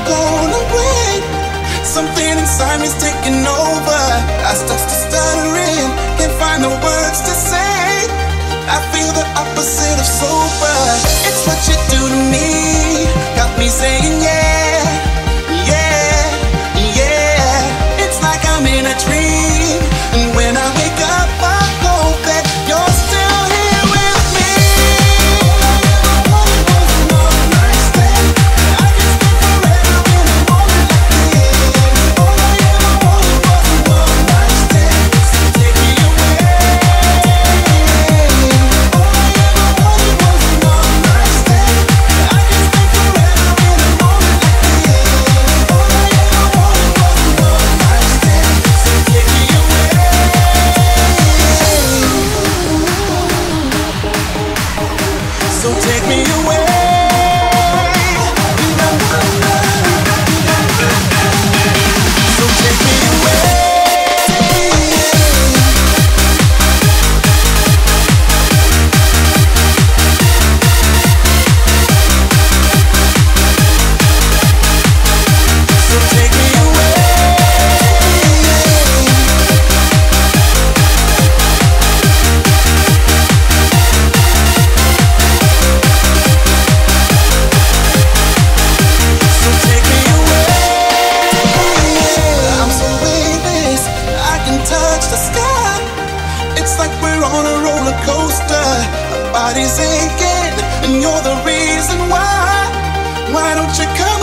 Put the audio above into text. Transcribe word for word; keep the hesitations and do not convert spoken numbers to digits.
blown away. Something inside me's taking over. I start to stuttering, can't find the words to say. I feel the opposite of sober. It's what you do to me, got me saying yeah, yeah, yeah. It's like I'm in a dream, and when I wake up I hope that you're still here with me. All I ever wanted was one night stand. I can stay forever in a moment like this. All I ever wanted was one night stand. So take me away. All I ever wanted was one night stand. I can stay forever in a moment like this. All I ever wanted was one night stand. So take me away. So take me away. So take me away. So take me away. So take me away. I'm so weightless, I can touch the sky. It's like we're on a roller coaster. Our bodies aching, and you're the reason why. Why don't you come?